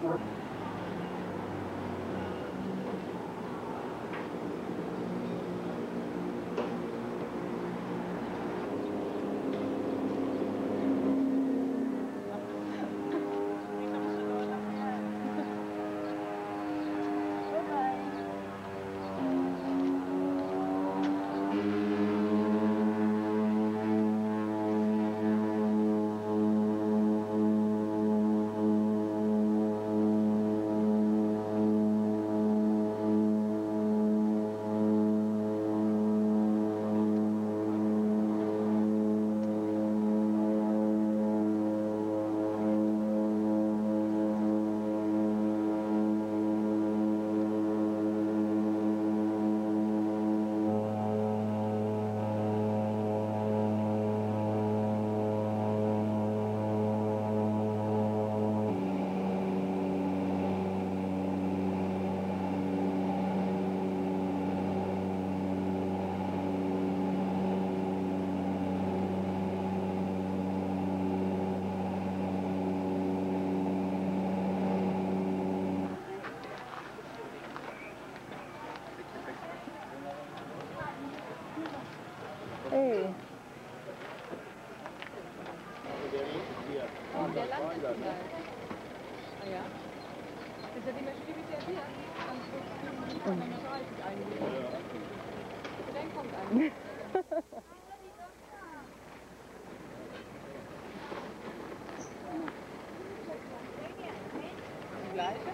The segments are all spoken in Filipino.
Eh. Der landet sogar. Ah ja? Ist ja die Maschine hier? Dann ich eigentlich. Dann kommt einer. Die gleiche?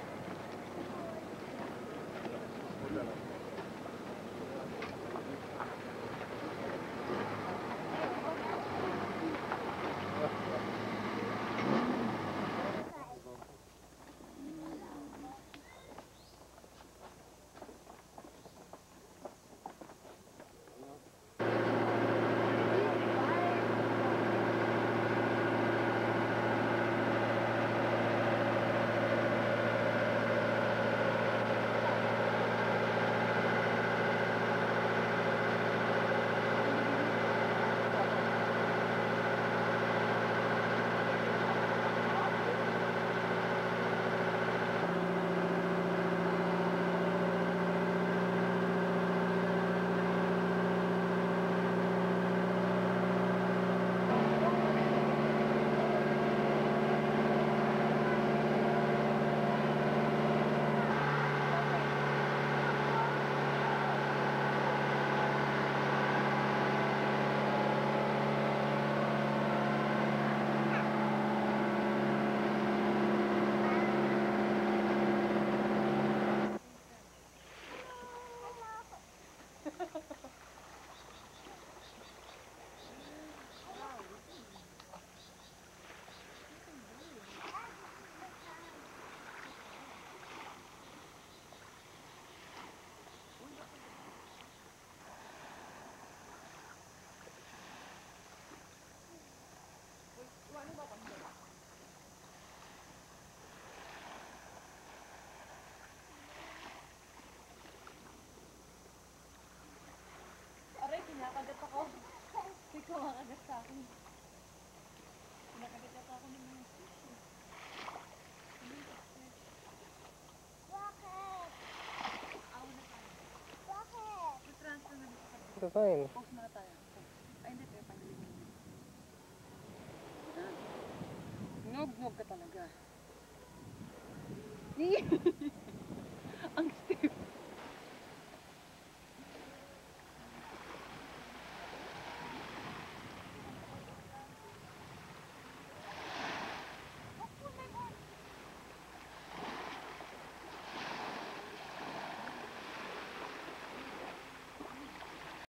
Aray, kinakagat ako. Hindi ko makagat sa akin. Kinakagat ako ng mga sushi. Bakit? Ako na tayo. Bakit? Transfer na dito sa Ito tayo. post na tayo. Ay, hindi tayo pangalin. Ngog-ngog ka talaga.